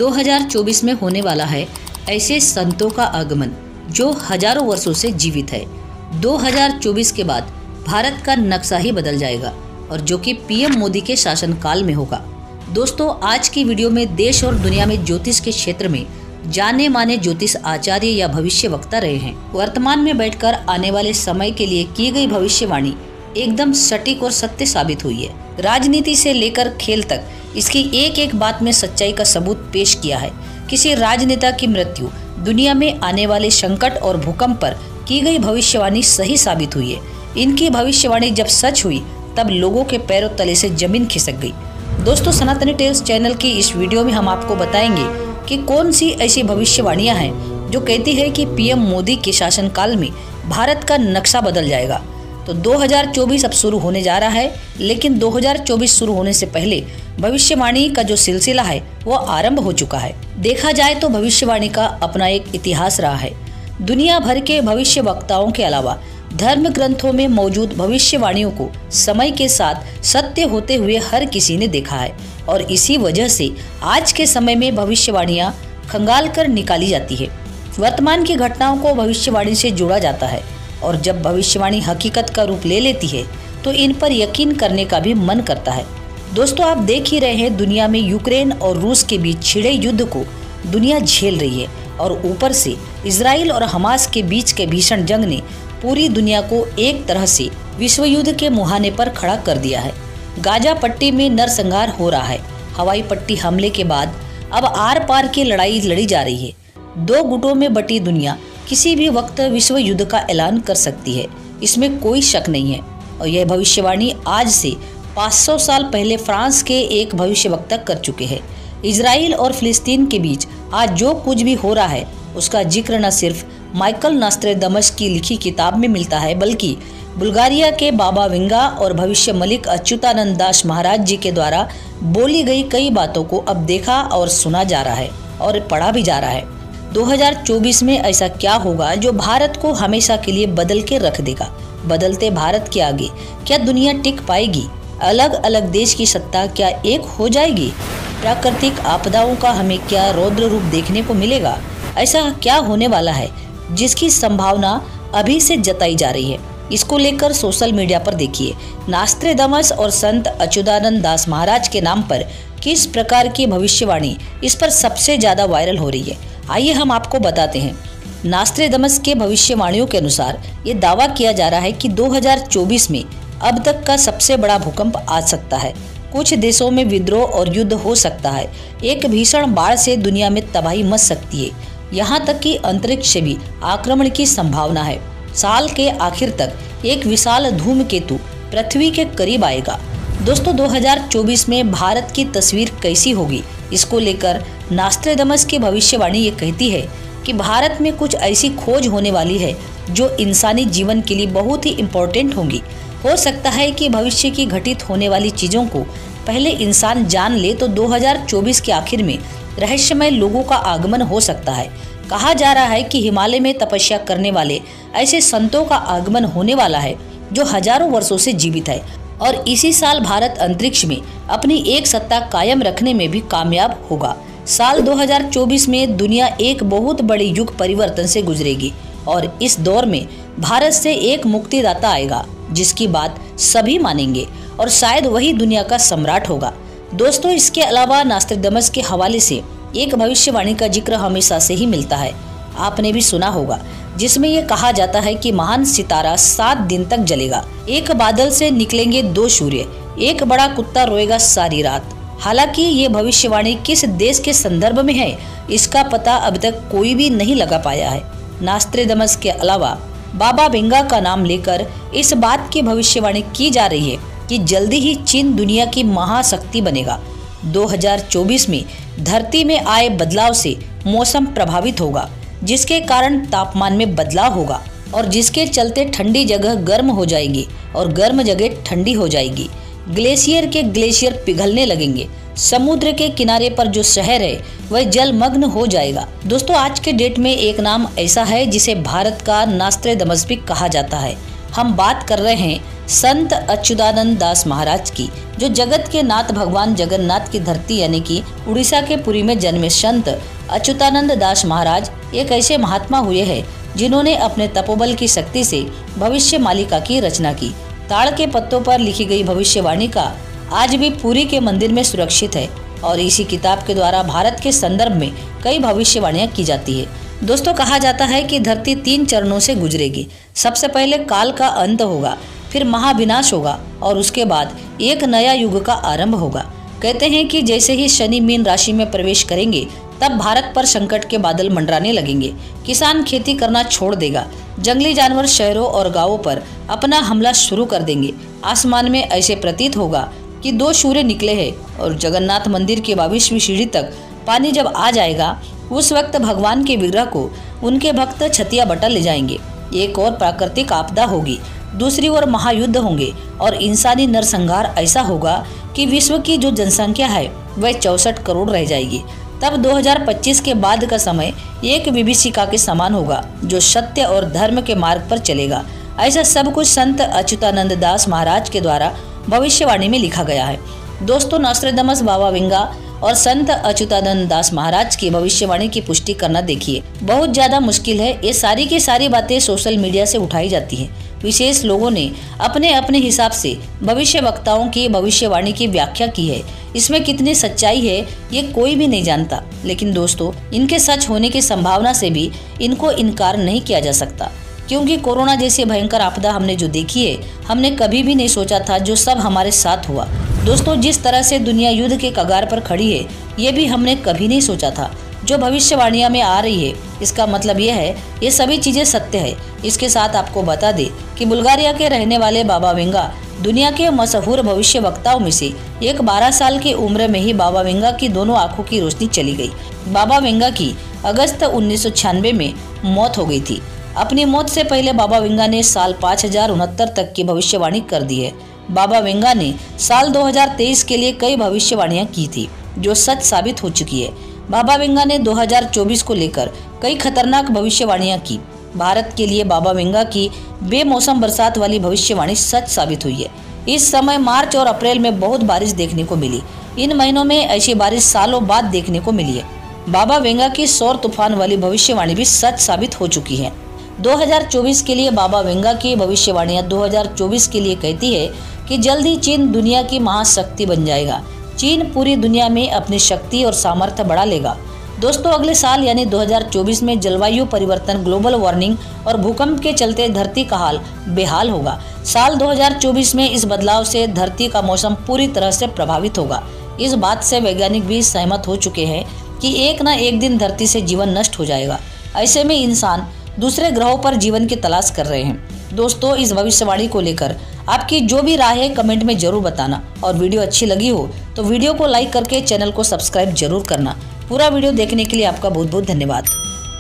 2024 में होने वाला है ऐसे संतों का आगमन जो हजारों वर्षों से जीवित है। 2024 के बाद भारत का नक्शा ही बदल जाएगा और जो कि पीएम मोदी के शासनकाल में होगा। दोस्तों, आज की वीडियो में देश और दुनिया में ज्योतिष के क्षेत्र में जाने माने ज्योतिष आचार्य या भविष्य वक्ता रहे हैं। वर्तमान में बैठकर आने वाले समय के लिए की गई भविष्यवाणी एकदम सटीक और सत्य साबित हुई है। राजनीति से लेकर खेल तक इसकी एक एक बात में सच्चाई का सबूत पेश किया है। किसी राजनेता की मृत्यु, दुनिया में आने वाले संकट और भूकंप पर की गई भविष्यवाणी सही साबित हुई है। इनकी भविष्यवाणी जब सच हुई तब लोगों के पैरों तले से जमीन खिसक गई। दोस्तों, सनातनी टेल्स चैनल की इस वीडियो में हम आपको बताएंगे कि कौन सी ऐसी भविष्यवाणियां हैं जो कहती है कि पीएम मोदी के शासनकाल में भारत का नक्शा बदल जाएगा। तो 2024 अब शुरू होने जा रहा है, लेकिन 2024 शुरू होने से पहले भविष्यवाणी का जो सिलसिला है वो आरंभ हो चुका है। देखा जाए तो भविष्यवाणी का अपना एक इतिहास रहा है। दुनिया भर के भविष्य वक्ताओं के अलावा धर्म ग्रंथों में मौजूद भविष्यवाणियों को समय के साथ सत्य होते हुए हर किसी ने देखा है और इसी वजह से आज के समय में भविष्यवाणियां खंगाल कर निकाली जाती है। वर्तमान की घटनाओं को भविष्यवाणी से जोड़ा जाता है और जब भविष्यवाणी हकीकत का रूप ले लेती है तो इन पर यकीन करने का भी मन करता है। दोस्तों, आप देख ही रहे हैं, दुनिया में यूक्रेन और रूस के बीच छिड़े युद्ध को दुनिया झेल रही है और ऊपर से इजराइल और हमास के बीच के भीषण जंग ने पूरी दुनिया को एक तरह से विश्व युद्ध के मुहाने पर खड़ा कर दिया है। गाजा पट्टी में नरसंहार हो रहा है। हवाई पट्टी हमले के बाद अब आर पार की लड़ाई लड़ी जा रही है। दो गुटों में बटी दुनिया किसी भी वक्त विश्व युद्ध का ऐलान कर सकती है, इसमें कोई शक नहीं है। और यह भविष्यवाणी आज से 500 साल पहले फ्रांस के एक भविष्यवक्ता कर चुके हैं। इजराइल और फिलिस्तीन के बीच आज जो कुछ भी हो रहा है उसका जिक्र न सिर्फ माइकल नास्त्रेदमस की लिखी किताब में मिलता है, बल्कि बुल्गारिया के बाबा विंगा और भविष्य मलिक अच्युतानंद दास महाराज जी के द्वारा बोली गई कई बातों को अब देखा और सुना जा रहा है और पढ़ा भी जा रहा है। 2024 में ऐसा क्या होगा जो भारत को हमेशा के लिए बदल के रख देगा? बदलते भारत के आगे क्या दुनिया टिक पाएगी? अलग अलग देश की सत्ता क्या एक हो जाएगी? प्राकृतिक आपदाओं का हमें क्या रौद्र रूप देखने को मिलेगा? ऐसा क्या होने वाला है जिसकी संभावना अभी से जताई जा रही है? इसको लेकर सोशल मीडिया पर देखिए नास्त्रेदमस और संत अच्युतानंद दास महाराज के नाम पर किस प्रकार की भविष्यवाणी इस पर सबसे ज्यादा वायरल हो रही है। आइए हम आपको बताते हैं। नास्त्रेदमस के भविष्यवाणियों के अनुसार ये दावा किया जा रहा है कि 2024 में अब तक का सबसे बड़ा भूकंप आ सकता है। कुछ देशों में विद्रोह और युद्ध हो सकता है। एक भीषण बाढ़ से दुनिया में तबाही मच सकती है। यहाँ तक कि अंतरिक्ष से भी आक्रमण की संभावना है। साल के आखिर तक एक विशाल धूमकेतु पृथ्वी के करीब आएगा। दोस्तों, 2024 में भारत की तस्वीर कैसी होगी, इसको लेकर नास्त्रेदमस की भविष्यवाणी ये कहती है कि भारत में कुछ ऐसी खोज होने वाली है जो इंसानी जीवन के लिए बहुत ही इम्पोर्टेंट होंगी। हो सकता है कि भविष्य की घटित होने वाली चीज़ों को पहले इंसान जान ले तो 2024 के आखिर में रहस्यमय लोगों का आगमन हो सकता है। कहा जा रहा है कि हिमालय में तपस्या करने वाले ऐसे संतों का आगमन होने वाला है जो हजारों वर्षों से जीवित है और इसी साल भारत अंतरिक्ष में अपनी एक सत्ता कायम रखने में भी कामयाब होगा। साल 2024 में दुनिया एक बहुत बड़े युग परिवर्तन से गुजरेगी और इस दौर में भारत से एक मुक्तिदाता आएगा जिसकी बात सभी मानेंगे और शायद वही दुनिया का सम्राट होगा। दोस्तों, इसके अलावा नास्त्रेदमस के हवाले से एक भविष्यवाणी का जिक्र हमेशा से ही मिलता है, आपने भी सुना होगा, जिसमें ये कहा जाता है कि महान सितारा 7 दिन तक जलेगा। एक बादल से निकलेंगे 2 सूर्य, एक बड़ा कुत्ता रोएगा सारी रात। हालांकि ये भविष्यवाणी किस देश के संदर्भ में है इसका पता अब तक कोई भी नहीं लगा पाया है। नास्त्रेदमस के अलावा बाबा विंगा का नाम लेकर इस बात की भविष्यवाणी की जा रही है कि जल्दी ही चीन दुनिया की महाशक्ति बनेगा। 2024 में धरती में आए बदलाव से मौसम प्रभावित होगा, जिसके कारण तापमान में बदलाव होगा और जिसके चलते ठंडी जगह गर्म हो जाएगी और गर्म जगह ठंडी हो जाएगी। ग्लेशियर के ग्लेशियर पिघलने लगेंगे। समुद्र के किनारे पर जो शहर है वह जलमग्न हो जाएगा। दोस्तों, आज के डेट में एक नाम ऐसा है जिसे भारत का नास्त्रेदमस भी कहा जाता है। हम बात कर रहे हैं संत अच्युतानंद दास महाराज की, जो जगत के नाथ भगवान जगन्नाथ की धरती यानी कि उड़ीसा के पुरी में जन्मे संत अच्युतानंद दास महाराज एक ऐसे महात्मा हुए हैं जिन्होंने अपने तपोबल की शक्ति से भविष्य मालिका की रचना की। ताड़ के पत्तों पर लिखी गई भविष्यवाणी का आज भी पुरी के मंदिर में सुरक्षित है और इसी किताब के द्वारा भारत के संदर्भ में कई भविष्यवाणियां की जाती है। दोस्तों, कहा जाता है कि धरती 3 चरणों से गुजरेगी। सबसे पहले काल का अंत होगा, फिर महाविनाश होगा और उसके बाद एक नया युग का आरंभ होगा। कहते हैं कि जैसे ही शनि मीन राशि में प्रवेश करेंगे तब भारत पर संकट के बादल मंडराने लगेंगे। किसान खेती करना छोड़ देगा, जंगली जानवर शहरों और गांवों पर अपना हमला शुरू कर देंगे। आसमान में ऐसे प्रतीत होगा कि 2 सूर्य निकले हैं और जगन्नाथ मंदिर की 22वीं सीढ़ी तक पानी जब आ जाएगा उस वक्त भगवान के विग्रह को उनके भक्त छतिया बटा ले जाएंगे। एक और प्राकृतिक आपदा होगी, दूसरी ओर महायुद्ध होंगे और इंसानी नरसंहार ऐसा होगा कि विश्व की जो जनसंख्या है वह 64 करोड़ रह जाएगी। तब 2025 के बाद का समय एक विभीषिका के समान होगा जो सत्य और धर्म के मार्ग पर चलेगा। ऐसा सब कुछ संत अच्युतानंद दास महाराज के द्वारा भविष्यवाणी में लिखा गया है। दोस्तों, नॉस्ट्रेडमस, बाबा वेंगा और संत अच्युतानंद दास महाराज की भविष्यवाणी की पुष्टि करना देखिए बहुत ज्यादा मुश्किल है। ये सारी की सारी बातें सोशल मीडिया से उठाई जाती हैं। विशेष लोगों ने अपने अपने हिसाब से भविष्य वक्ताओं की भविष्यवाणी की व्याख्या की है। इसमें कितनी सच्चाई है ये कोई भी नहीं जानता, लेकिन दोस्तों इनके सच होने की संभावना से भी इनको इनकार नहीं किया जा सकता, क्योंकि कोरोना जैसी भयंकर आपदा हमने जो देखी है हमने कभी भी नहीं सोचा था जो सब हमारे साथ हुआ। दोस्तों, जिस तरह से दुनिया युद्ध के कगार पर खड़ी है ये भी हमने कभी नहीं सोचा था। जो भविष्यवाणियां में आ रही है इसका मतलब यह है ये सभी चीजें सत्य है। इसके साथ आपको बता दें कि बुल्गारिया के रहने वाले बाबा वेंगा दुनिया के मशहूर भविष्य वक्ताओं में से एक 12 साल की उम्र में ही बाबा वेंगा की दोनों आंखों की रोशनी चली गई। बाबा वेंगा की अगस्त 1996 में मौत हो गई थी। अपनी मौत से पहले बाबा वेंगा ने साल 5069 तक की भविष्यवाणी कर दी है। बाबा वेंगा ने साल 2023 के लिए कई भविष्यवाणियां की थी जो सच साबित हो चुकी है। बाबा वेंगा ने 2024 को लेकर कई खतरनाक भविष्यवाणियां की। भारत के लिए बाबा वेंगा की बेमौसम बरसात वाली भविष्यवाणी सच साबित हुई है। इस समय मार्च और अप्रैल में बहुत बारिश देखने को मिली। इन महीनों में ऐसी बारिश सालों बाद देखने को मिली है। बाबा वेंगा की सौर तूफान वाली भविष्यवाणी भी सच साबित हो चुकी है। 2024 के लिए बाबा वेंगा की भविष्यवाणियां 2024 के लिए कहती है कि जल्द ही चीन दुनिया की महाशक्ति बन जाएगा। चीन पूरी दुनिया में अपनी शक्ति और सामर्थ्य बढ़ा लेगा। दोस्तों, अगले साल यानी 2024 में जलवायु परिवर्तन, ग्लोबल वार्मिंग और भूकंप के चलते धरती का हाल बेहाल होगा। साल 2024 में इस बदलाव से धरती का मौसम पूरी तरह से प्रभावित होगा। इस बात से वैज्ञानिक भी सहमत हो चुके हैं कि एक न एक दिन धरती से जीवन नष्ट हो जाएगा। ऐसे में इंसान दूसरे ग्रहों पर जीवन की तलाश कर रहे हैं। दोस्तों, इस भविष्यवाणी को लेकर आपकी जो भी राय है कमेंट में जरूर बताना और वीडियो अच्छी लगी हो तो वीडियो को लाइक करके चैनल को सब्सक्राइब जरूर करना। पूरा वीडियो देखने के लिए आपका बहुत बहुत धन्यवाद।